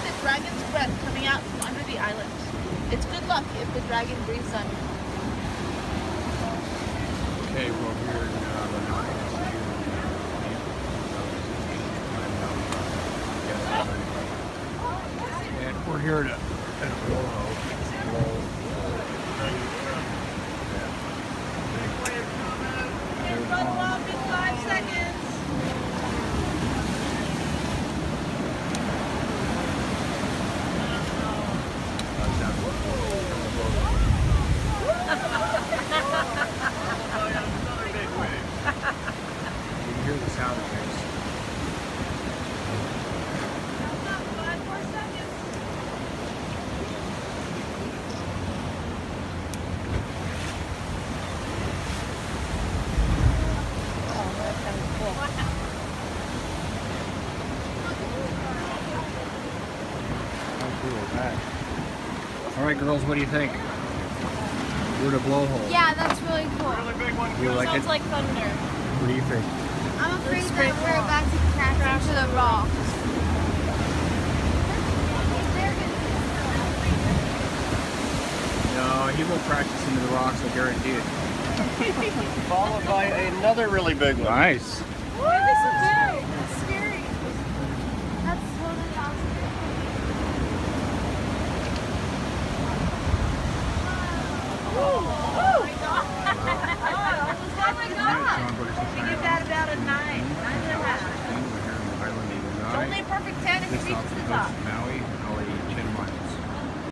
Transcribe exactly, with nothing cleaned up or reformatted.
the dragon's breath coming out from under the island. It's good luck if the dragon breathes on you. Okay, well here in uh, Lanai is and we're here at a, at a blowhole. Run off in five seconds. You can hear the sound of things. Five more seconds. Oh, that sounds cool. How cool is that? All right, girls, what do you think? We're at a blowhole. Yeah, that's really cool. You like Sounds it? like thunder. What do you think? I'm afraid Let's that break we're off. about to crash into the rocks. No, he won't practice into the rocks, I guarantee it. Followed by another really big one. Nice. Why are they so big? That's scary. That's totally awesome. Give that about a nine. Nine and a half. It's only a perfect ten if it reaches the top.